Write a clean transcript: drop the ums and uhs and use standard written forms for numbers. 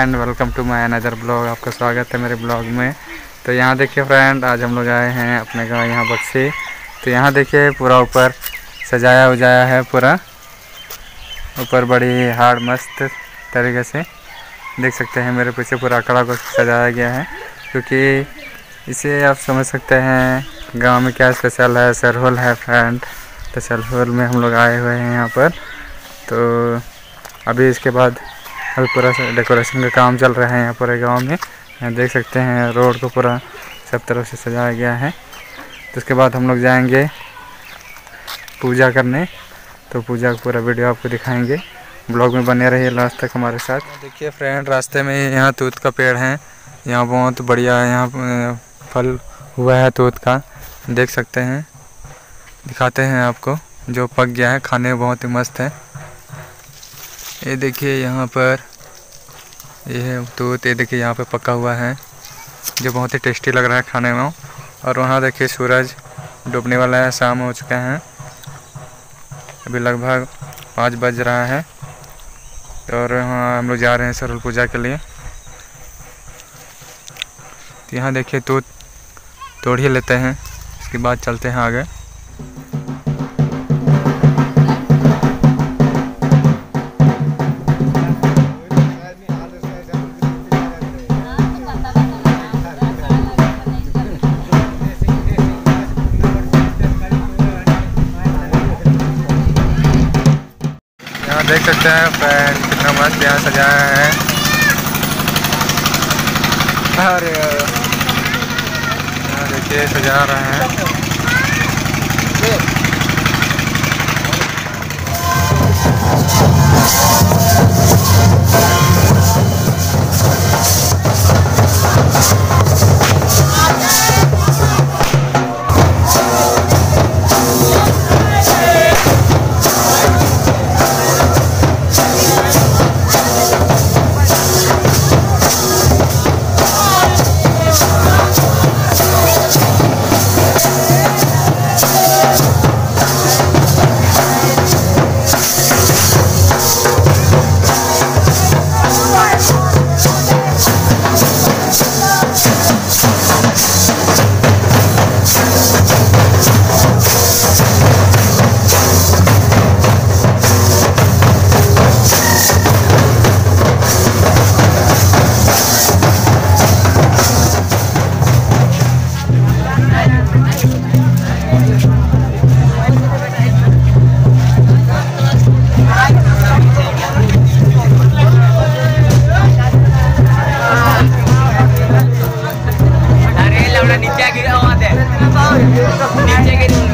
Friend, welcome to my another blog. आपका स्वागत है मेरे ब्लॉग में। तो यहाँ देखिए फ्रेंड, आज हम लोग आए हैं अपने गाँव यहाँ बक्सी। तो यहाँ देखिए पूरा ऊपर सजाया उजाया है, पूरा ऊपर बड़ी हार्ड मस्त तरीके से देख सकते हैं। मेरे पीछे पूरा अकड़ा को सजाया गया है, क्योंकि इसे आप समझ सकते हैं गांव में क्या स्पेशल है। सरहुल है फ्रेंड, तो सरहुल में हम लोग आए हुए हैं यहाँ पर। तो अभी इसके बाद अभी पूरा डेकोरेशन का काम चल रहा है यहाँ पूरे गांव में। यहाँ देख सकते हैं रोड को पूरा सब तरफ से सजाया गया है। तो उसके बाद हम लोग जाएंगे पूजा करने। तो पूजा का पूरा वीडियो आपको दिखाएंगे, ब्लॉग में बने रहिए लास्ट तक हमारे साथ। देखिए फ्रेंड, रास्ते में यहाँ तूत का पेड़ है, यहाँ बहुत बढ़िया यहाँ फल हुआ है तूत का, देख सकते हैं। दिखाते हैं आपको, जो पक गया है, खाने में बहुत ही मस्त है। ये देखिए यहाँ पर ये है तूत, ये देखिए यहाँ पे पका हुआ है, जो बहुत ही टेस्टी लग रहा है खाने में। और वहाँ देखिए सूरज डूबने वाला है, शाम हो चुका है, अभी लगभग 5 बज रहा है। और यहाँ हम लोग जा रहे हैं सरहुल पूजा के लिए। तो यहाँ देखिए तूत तोड़ ही लेते हैं, इसके बाद चलते हैं आगे। देख सकते हैं फ्रेंड, कितना मस्त यहाँ सजाया है। अरे यहाँ देखिए सजा रहे हैं। नीचे